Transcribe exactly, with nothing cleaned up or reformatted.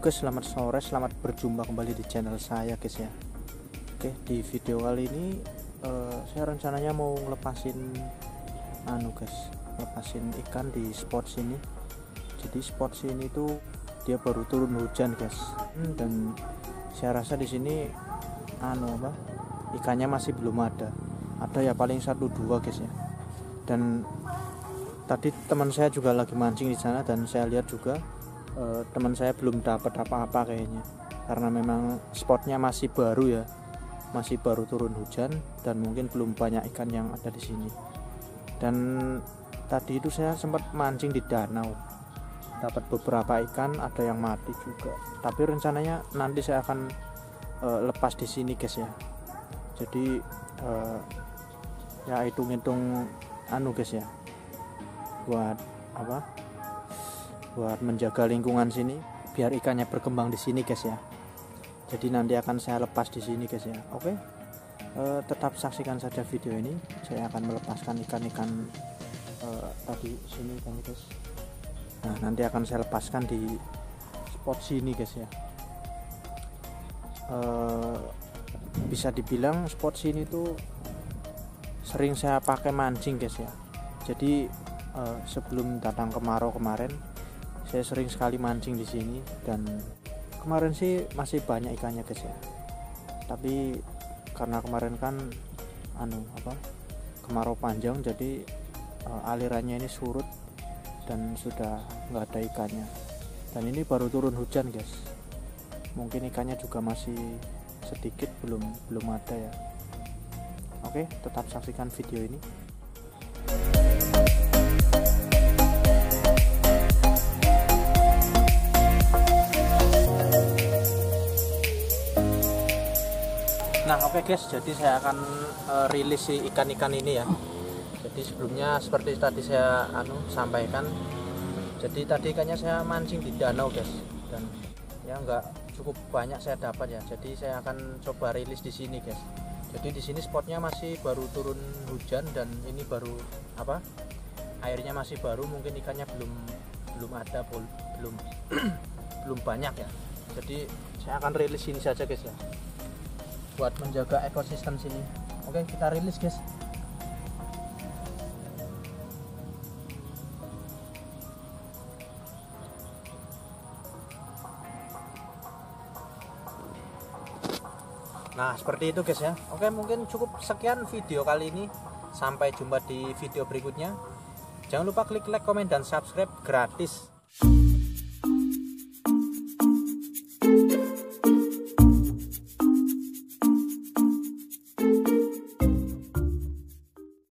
Halo guys, selamat sore, selamat berjumpa kembali di channel saya guys ya. Oke, di video kali ini uh, saya rencananya mau ngelepasin anu guys, lepasin ikan di spot sini. Jadi spot sini tuh dia baru turun hujan guys, hmm, dan saya rasa di sini anu apa, ikannya masih belum ada. Ada ya paling satu dua guys ya. Dan tadi teman saya juga lagi mancing di sana dan saya lihat juga Uh, teman saya belum dapat apa-apa kayaknya, karena memang spotnya masih baru ya, masih baru turun hujan dan mungkin belum banyak ikan yang ada di sini. Dan tadi itu saya sempat mancing di danau, dapat beberapa ikan, ada yang mati juga. Tapi rencananya nanti saya akan uh, lepas di sini guys ya. Jadi uh, ya hitung-hitung anu guys ya, buat apa? buat menjaga lingkungan sini biar ikannya berkembang di sini guys ya. Jadi nanti akan saya lepas di sini guys ya. Oke, e, tetap saksikan saja video ini. Saya akan melepaskan ikan-ikan e, tadi sini kan guys. Nah nanti akan saya lepaskan di spot sini guys ya. E, bisa dibilang spot sini tuh sering saya pakai mancing guys ya. Jadi e, sebelum datang kemarau kemarin saya sering sekali mancing di sini, dan kemarin sih masih banyak ikannya guys ya. Tapi karena kemarin kan anu apa kemarau panjang, jadi uh, alirannya ini surut dan sudah nggak ada ikannya. Dan ini baru turun hujan guys, mungkin ikannya juga masih sedikit, belum belum ada ya. Oke, tetap saksikan video ini. Nah oke okay guys, jadi saya akan uh, rilis si ikan-ikan ini ya. Jadi sebelumnya seperti tadi saya anu sampaikan, jadi tadi ikannya saya mancing di danau guys, dan ya nggak cukup banyak saya dapat ya. Jadi saya akan coba rilis di sini guys. Jadi di sini spotnya masih baru turun hujan, dan ini baru apa airnya masih baru, mungkin ikannya belum belum ada belum belum banyak ya. Jadi saya akan rilis sini saja guys ya, buat menjaga ekosistem sini. Oke, kita rilis guys. Nah seperti itu guys ya. Oke, mungkin cukup sekian video kali ini. Sampai jumpa di video berikutnya. Jangan lupa klik like, komen, dan subscribe gratis.